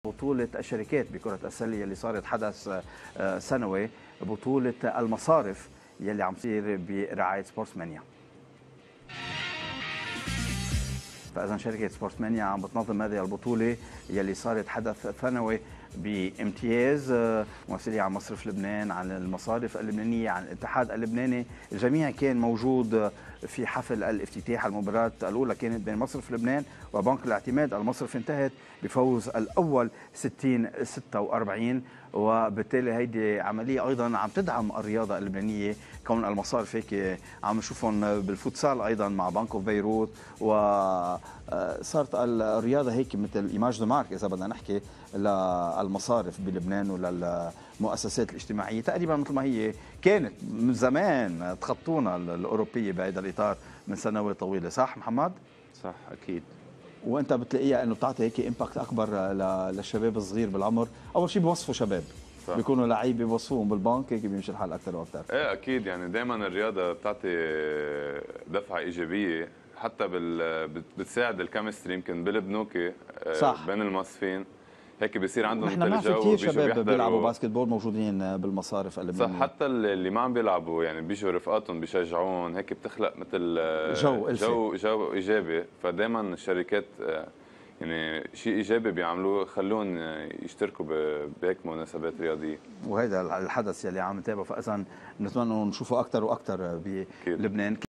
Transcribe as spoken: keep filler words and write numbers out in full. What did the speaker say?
بطولة الشركات بكرة السلة اللي صارت حدث سنوي، بطولة المصارف يلي عم تصير برعاية سبورتس مانيا. فإذا شركة سبورتس مانيا عم بتنظم هذه البطولة يلي صارت حدث ثانوي بامتياز، ممثلين عن مصرف لبنان، عن المصارف اللبنانية، عن الاتحاد اللبناني، الجميع كان موجود في حفل الافتتاح. المباراة الأولى كانت بين مصرف لبنان وبنك الاعتماد. المصرف انتهت بفوز الأول ستين ستة وأربعين، وبالتالي هيدي عملية أيضا عم تدعم الرياضة اللبنانية، كون المصارف هيك عم نشوفهم بالفوتسال أيضا مع بنك اوف بيروت، وصارت الرياضة هيك مثل ايماج دو مارك إذا بدنا نحكي للمصارف بلبنان وللمؤسسات الاجتماعية، تقريبا مثل ما هي كانت من زمان تخطونا الأوروبية بهذا الإطار من سنوات طويلة. صح محمد؟ صح أكيد. وانت بتلاقيها انه بتعطي هيك امباكت اكبر للشباب الصغير بالعمر. اول شيء بيوصفوا شباب، صح. بيكونوا لعيبه بيوصفوهم بالبنك هيك بيمشي الحال اكثر واكثر. ايه اكيد، يعني دائما الرياضه بتعطي دفعه ايجابيه، حتى بال بتساعد الكيمستري يمكن بالبنوك بين الموظفين، هيك بصير عندهم نحن بنعرف كثير شباب بيلعبوا باسكت بول موجودين بالمصارف اللبنانيه. صح، حتى اللي ما عم بيلعبوا يعني بيجوا رفقاتهم بيشجعون، هيك بتخلق مثل جو جو جو ايجابي. فدائما الشركات يعني شيء ايجابي بيعملوه، خلون يشتركوا بهيك مناسبات رياضيه. وهذا الحدث يلي عم نتابعه، فاذا بنتمنى نشوفه اكثر واكثر بلبنان.